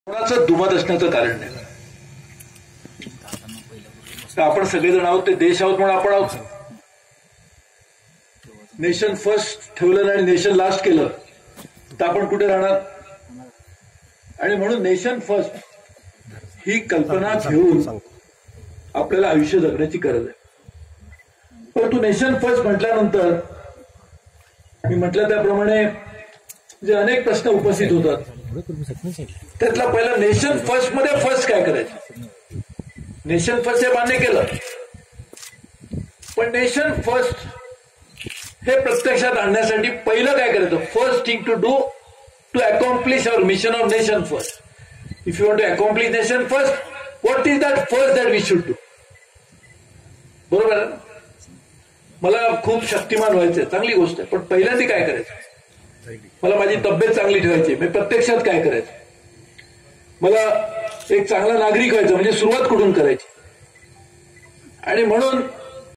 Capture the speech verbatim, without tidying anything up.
कोणाचं दुमत असण्याचं कारण नाही. आपण सगळेजण आहोत ते देश आहोत म्हणून आपण आहोत. नेशन फर्स्ट ठेवलं आणि नेशन लास्ट केलं तर आपण कुठे राहणार. आणि म्हणून नेशन फर्स्ट ही कल्पना घेऊन आपल्याला आयुष्य जगण्याची गरज आहे. परंतु नेशन फर्स्ट म्हटल्यानंतर मी म्हटलं त्याप्रमाणे जे अनेक प्रश्न उपस्थित होतात त्यातला पहिला नेशन फर्स्ट मध्ये फर्स्ट काय करायचं. नेशन फर्स्ट हे मान्य केलं पण नेशन फर्स्ट हे प्रत्यक्षात आणण्यासाठी पहिलं काय करायचं. First thing to do to accomplish our mission of nation first. If you want to accomplish nation first what is that first that we should do. बरोबर आहे. मला खूप शक्तिमान व्हायचंय चांगली गोष्ट आहे पण पहिल्यांदा काय करायचं. मला माझी तब्येत चांगली ठेवायची मी प्रत्यक्षात काय करायचं. मला एक चांगला नागरिक व्हायचं म्हणजे सुरुवात कुठून करायची. आणि म्हणून